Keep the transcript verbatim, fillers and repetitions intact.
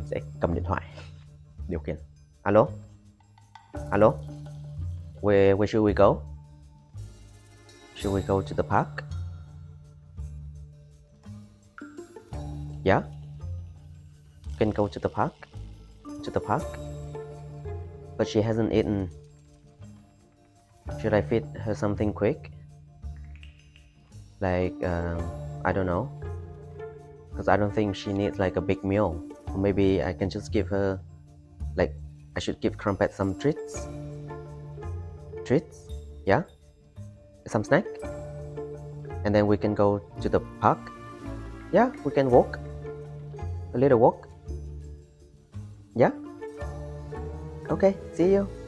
sẽ cầm điện thoại điều khiển. Alo, alo, where where should we go? Should we go to the park? Yeah, we can go to the park. To the park, but she hasn't eaten. Should I feed her something quick? Like, um, I don't know, because I don't think she needs like a big meal. Or maybe I can just give her, like, I should give Crumpet some treats. Treats? Yeah? Some snack? And then we can go to the park. Yeah, we can walk. A little walk. Yeah? Okay, see you.